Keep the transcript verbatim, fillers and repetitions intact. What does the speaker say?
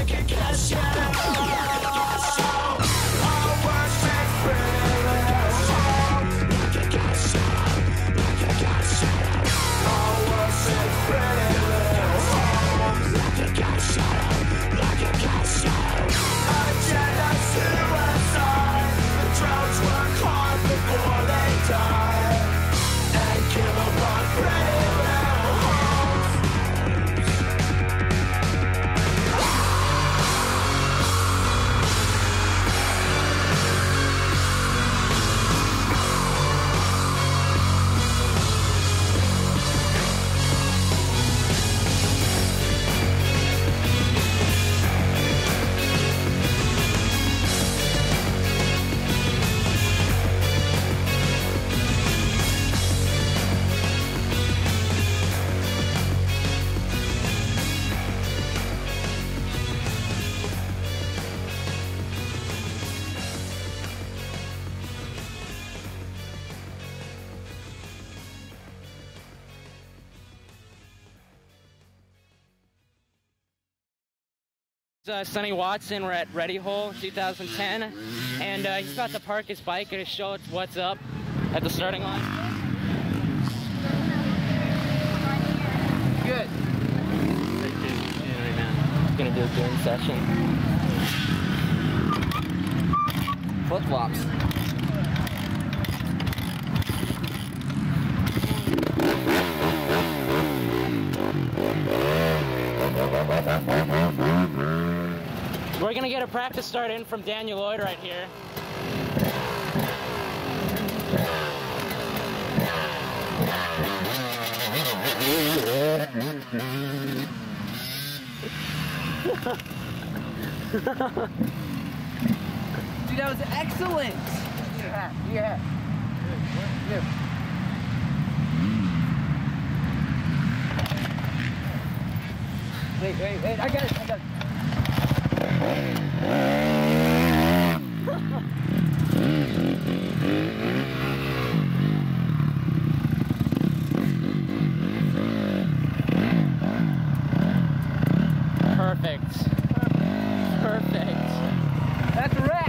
Uh, Sonny Watson, we're at Ready Hole twenty ten, and uh, he's about to park his bike and show us what's up at the starting line. Good. Right now, gonna do a doing session. Flip flops. We're gonna get a practice start in from Daniel Lloyd right here. Dude, that was excellent! Yeah, yeah. Good, Wait, wait, wait, I got it, I got it. Perfect. Perfect. That's a wrap.